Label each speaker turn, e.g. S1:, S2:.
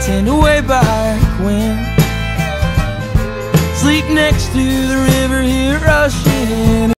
S1: tend way back when. Sleep next to the river here rushing